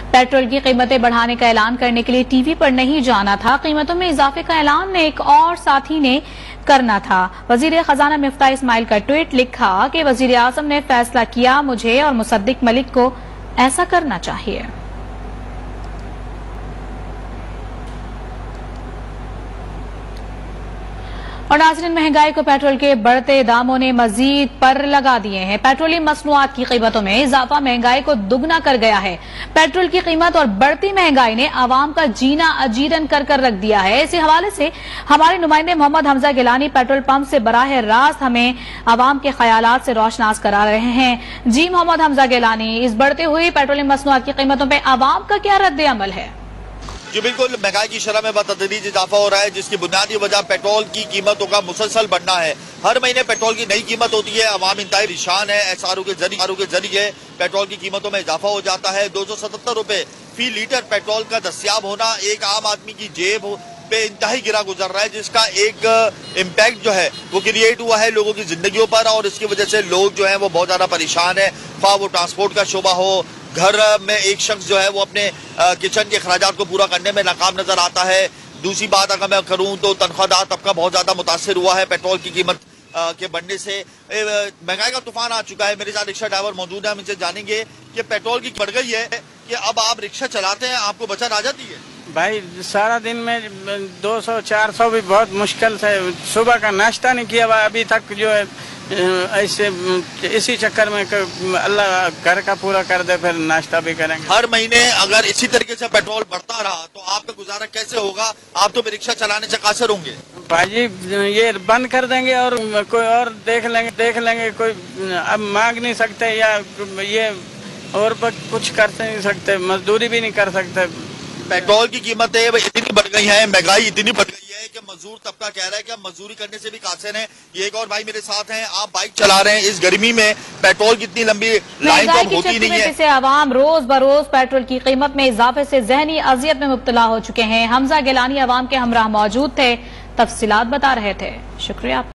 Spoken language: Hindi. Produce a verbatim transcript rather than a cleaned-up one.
पेट्रोल की कीमतें बढ़ाने का ऐलान करने के लिए टीवी पर नहीं जाना था, कीमतों में इजाफे का ऐलान एक और साथी ने करना था। वजीर खजाना मिफ्ताह इस्माइल का ट्वीट लिखा कि वजीर आजम ने फैसला किया, मुझे और मुसद्दिक मलिक को ऐसा करना चाहिए। और नाज़रीन, महंगाई को पेट्रोल के बढ़ते दामों ने मजीद पर लगा दिए हैं। पेट्रोलियम मसनूआत की कीमतों में इजाफा महंगाई को दुगना कर गया है। पेट्रोल की कीमत और बढ़ती महंगाई ने आवाम का जीना अजीरन कर कर रख दिया है। इसी हवाले से हमारे नुमाइंदे मोहम्मद हमजा गिलानी पेट्रोल पंप से बराह रास्त हमें आवाम के ख्यालात से रोशनास करा रहे हैं। जी मोहम्मद हमजा गिलानी, इस बढ़ते हुई पेट्रोलियम मसनूआत की कीमतों पर आवाम का क्या रद्द अमल है? जी बिल्कुल, महंगाई की शरह में बतदरीज इजाफा हो रहा है, जिसकी बुनियादी वजह पेट्रोल की कीमतों का मुसलसल बढ़ना है। हर महीने पेट्रोल की नई कीमत होती है, अवाम इंतहाई परेशान है। एसआरओ के जरिए के जरिए पेट्रोल की कीमतों में इजाफा हो जाता है। दो सौ सतहत्तर रुपए फी लीटर पेट्रोल का दस्तियाब होना एक आम आदमी की जेब पे इंतहाई गिरा गुजर रहा है, जिसका एक इम्पैक्ट जो है वो क्रिएट हुआ है लोगों की जिंदगियों पर, और इसकी वजह से लोग जो है वो बहुत ज्यादा परेशान है। खा वो ट्रांसपोर्ट का शोबा हो, घर में एक शख्स जो है वो अपने किचन के अखराजात को पूरा करने में नाकाम नजर आता है। दूसरी बात अगर मैं करूं तो तनख्वाहदार तबका बहुत ज्यादा मुतासिर हुआ है पेट्रोल की कीमत के बढ़ने से। महंगाई का तूफान आ चुका है। मेरे साथ रिक्शा ड्राइवर मौजूद है, हम इनसे जानेंगे कि पेट्रोल की बढ़ गई है कि अब आप रिक्शा चलाते हैं, आपको बचत आ जाती है? भाई सारा दिन में दो सौ चार सौ भी बहुत मुश्किल से, सुबह का नाश्ता नहीं किया हुआ अभी तक, जो है ऐसे इसी चक्कर में अल्लाह घर का पूरा कर दे, फिर नाश्ता भी करेंगे। हर महीने अगर इसी तरीके से पेट्रोल बढ़ता रहा तो आपका गुजारा कैसे होगा? आप तो रिक्शा चलाने से कासर होंगे। भाई ये बंद कर देंगे और कोई और देख लेंगे देख लेंगे कोई अब मांग नहीं सकते, या ये और कुछ कर नहीं सकते, मजदूरी भी नहीं कर सकते। पेट्रोल की कीमतें इतनी बढ़ गई हैं, महंगाई इतनी बढ़ गई है कि मजदूर तबका कह रहा है कि हम मजदूरी करने से भी कासिर हैं। ये एक और भाई मेरे साथ हैं, आप बाइक चला रहे हैं, इस गर्मी में पेट्रोल की इतनी लंबी लाइन तो होती नहीं है। इससे आवाम रोज बरोज पेट्रोल की कीमत में इजाफे से जहनी अजियत में मुब्तला हो चुके हैं। हमजा गिलानी आवाम के हमराह मौजूद थे, तफसीलात बता रहे थे। शुक्रिया।